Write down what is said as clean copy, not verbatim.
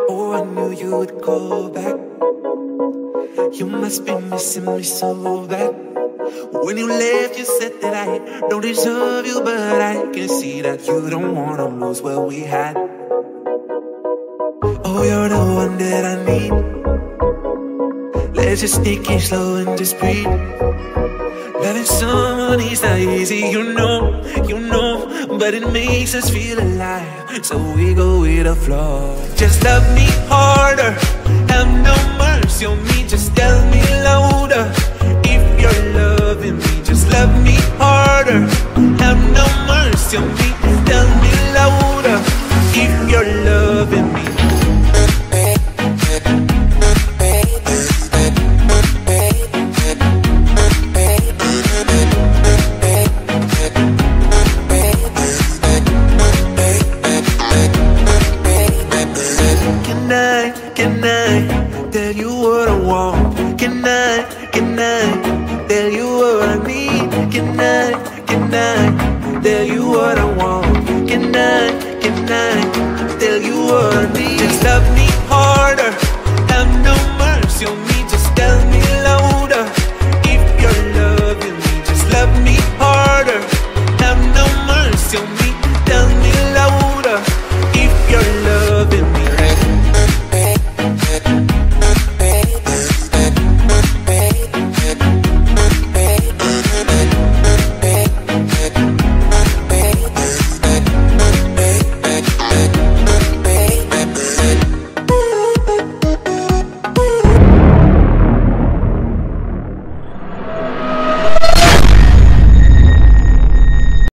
Oh, I knew you would call back. You must be missing me so bad. When you left, you said that I don't deserve you, but I can see that you don't wanna lose what we had. Oh, you're the one that I need. Let's just take it slow and just breathe. Loving someone is not easy, you know, but it makes us feel alive, so we go with the flow. Just love me harder, have no mercy on me, just tell me louder. If you're loving me, just love me harder, have no mercy on me, tell me louder. If you're loving me. Can I tell you what I want? Can I tell you what I need? Can I tell you what I